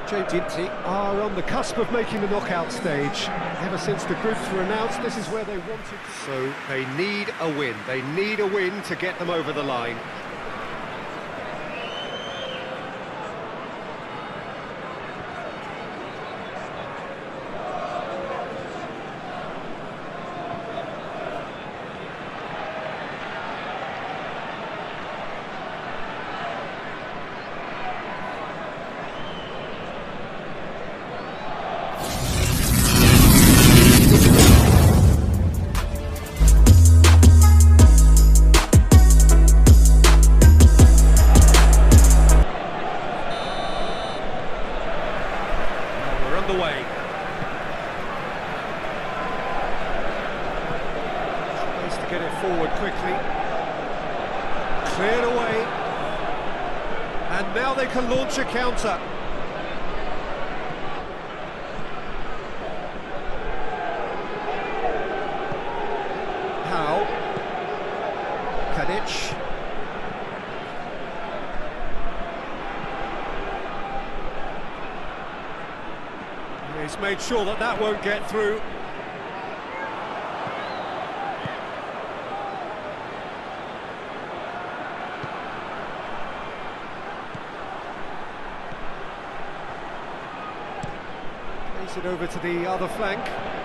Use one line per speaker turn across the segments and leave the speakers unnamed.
JDT are on the cusp of making the knockout stage. Ever since the groups were announced, this is where they wanted to...
So they need a win. They need a win to get them over the line.
Away. Tries to get it forward quickly. Cleared away. And now they can launch a counter. How? Kadic. He's made sure that that won't get through. Plays it over to the other flank.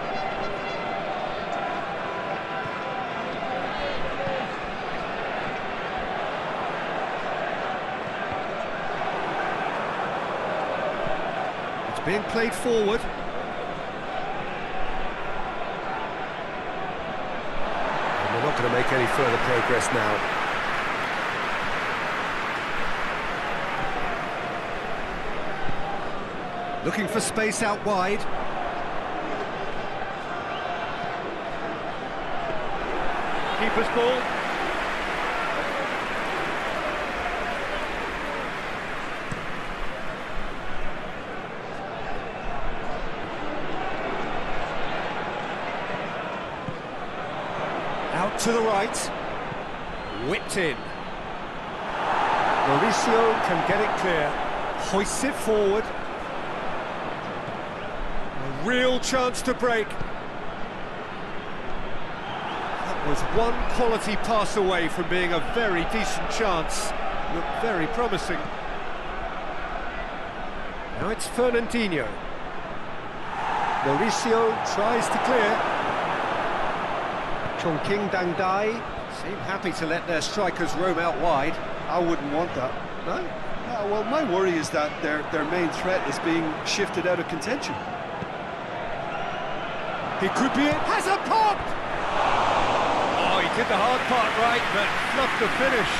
Being played forward. And they're not going to make any further progress now. Looking for space out wide. Keeper's ball. Out to the right, whipped in. Mauricio can get it clear, hoists it forward. A real chance to break. That was one quality pass away from being a very decent chance. Looked very promising. Now it's Fernandinho. Mauricio tries to clear. Chongqing Dangdai seem happy to let their strikers roam out wide.
I wouldn't want that.
No?
Well, my worry is that their main threat is being shifted out of contention.
He could be it. Has a pop! Oh, he did the hard part right, but fluffed the finish.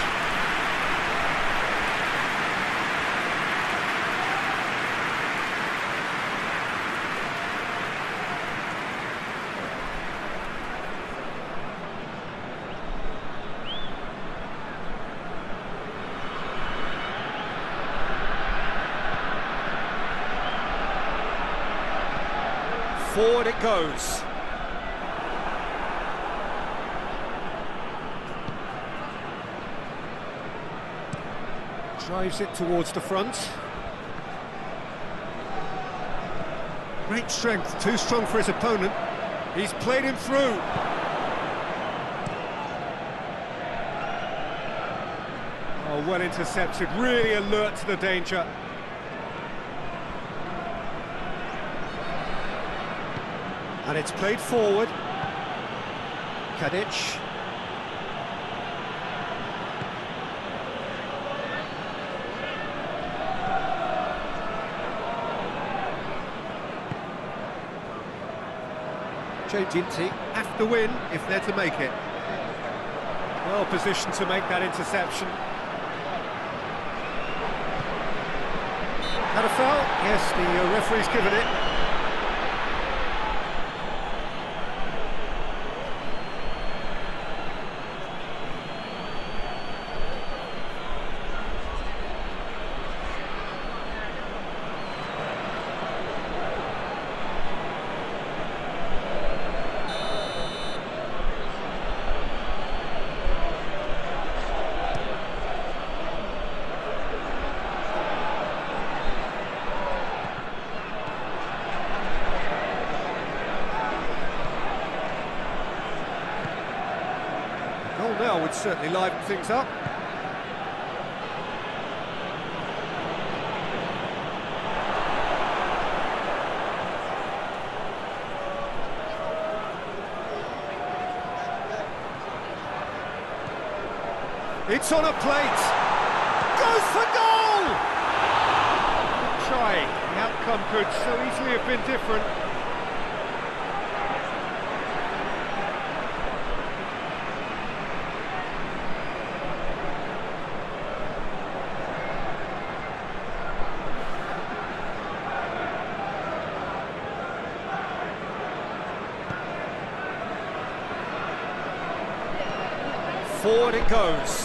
Forward it goes. Drives it towards the front. Great strength, too strong for his opponent. He's played him through. Oh, well intercepted, really alert to the danger. And it's played forward. Kadic. JDT have to win if they're to make it. Well positioned to make that interception. Had a foul? Yes, the referee's given it. would certainly liven things up. It's on a plate. Goes for goal! Try. The outcome could so easily have been different. Forward it goes.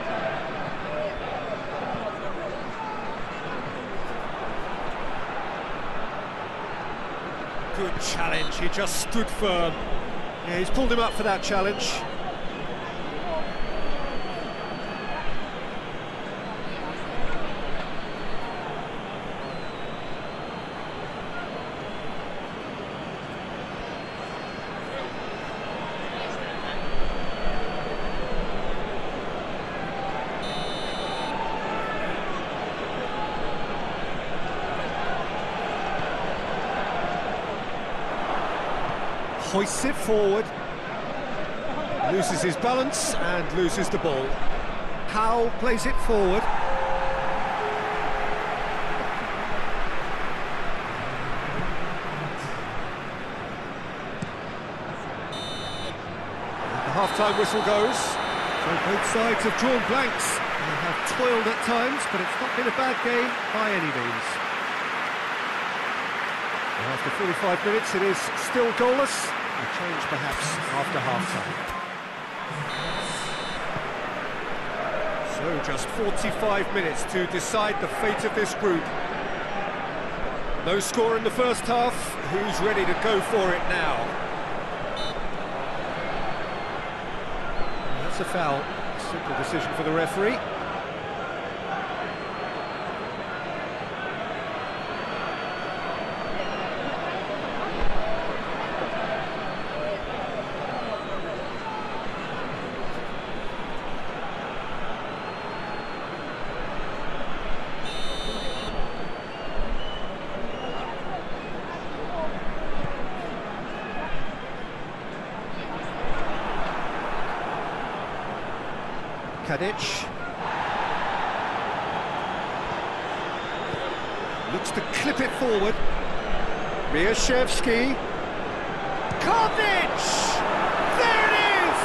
Good challenge, he just stood firm. Yeah, he's pulled him up for that challenge. Hoists it forward, loses his balance and loses the ball. Howe plays it forward. And the half-time whistle goes. So both sides have drawn blanks and have toiled at times, but it's not been a bad game by any means. And after 45 minutes, it is still goalless. A change perhaps after half-time. So just 45 minutes to decide the fate of this group. No score in the first half. Who's ready to go for it now? That's a foul. Simple decision for the referee. Kadic looks to clip it forward. Mieszewski. Kadic! There it is!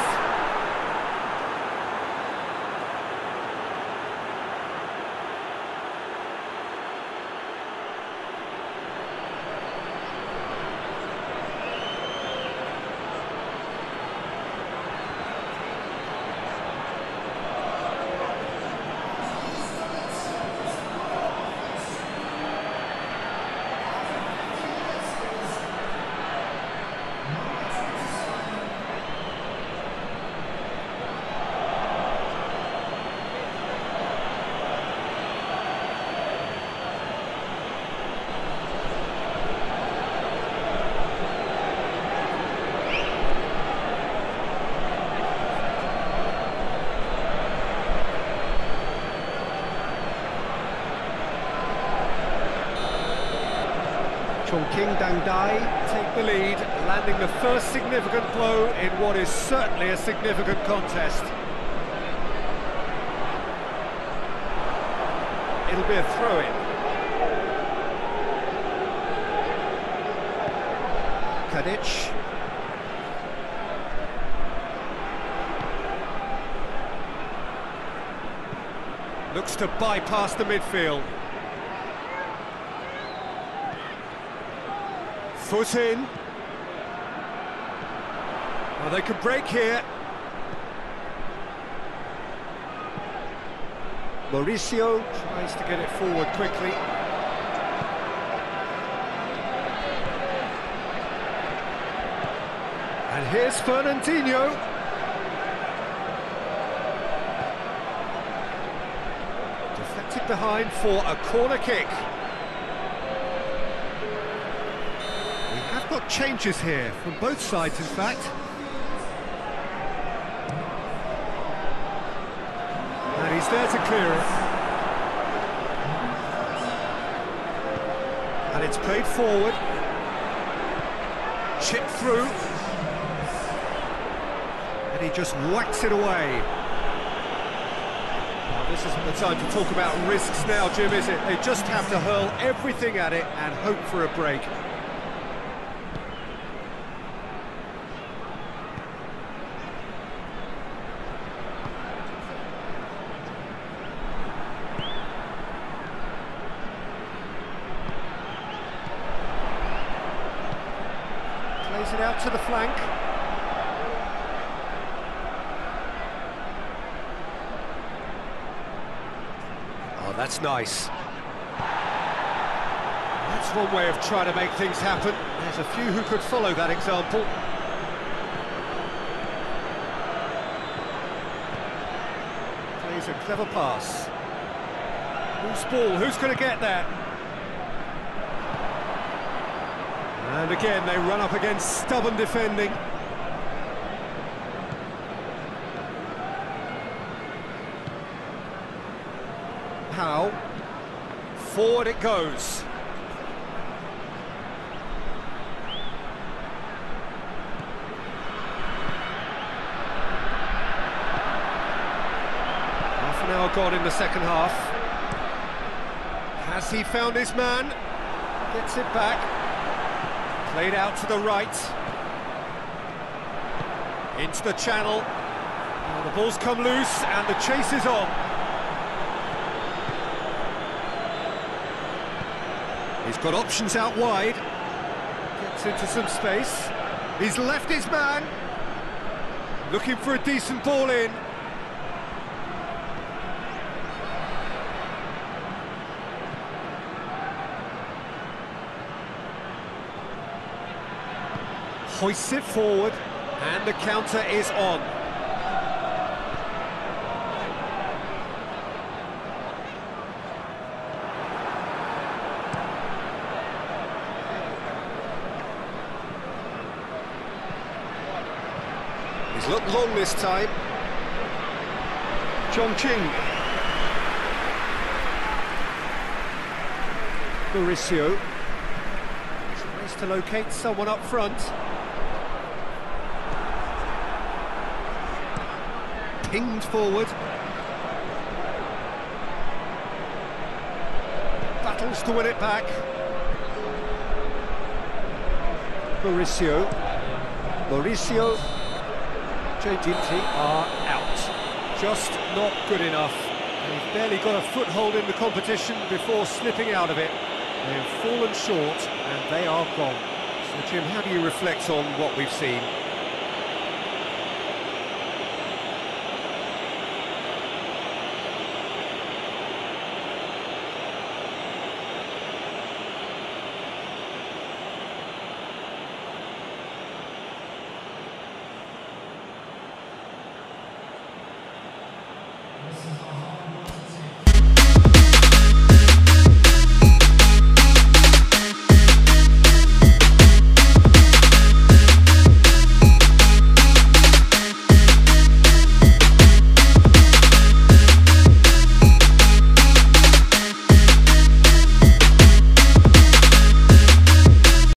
Chongqing Dangdai take the lead, landing the first significant blow in what is certainly a significant contest. It'll be a throw-in. Kadic. Looks to bypass the midfield. Foot in. Well, they could break here. Mauricio tries to get it forward quickly. And here's Fernandinho. Deflected behind for a corner kick. Got changes here from both sides, in fact. He's there to clear it. And it's played forward. Chipped through. And he just whacks it away. Well, this isn't the time to talk about risks now, Jim, is it? They just have to hurl everything at it and hope for a break. Plays it out to the flank. Oh, that's nice. That's one way of trying to make things happen. There's a few who could follow that example. Plays a clever pass. Who's ball? Who's going to get that? And again, they run up against stubborn defending. How? Forward it goes. Half an hour gone in the second half. Has he found his man? Gets it back. Played out to the right. Into the channel. Oh, the ball's come loose and the chase is on. He's got options out wide. Gets into some space. He's left his man. Looking for a decent ball in. Hoists it forward, and the counter is on. He's looked long this time. Chongqing. Mauricio. Tries to locate someone up front. Pinged forward. Battles to win it back. Mauricio. JGT are out. Just not good enough. They've barely got a foothold in the competition before slipping out of it. They've fallen short and they are gone. So Jim, how do you reflect on what we've seen?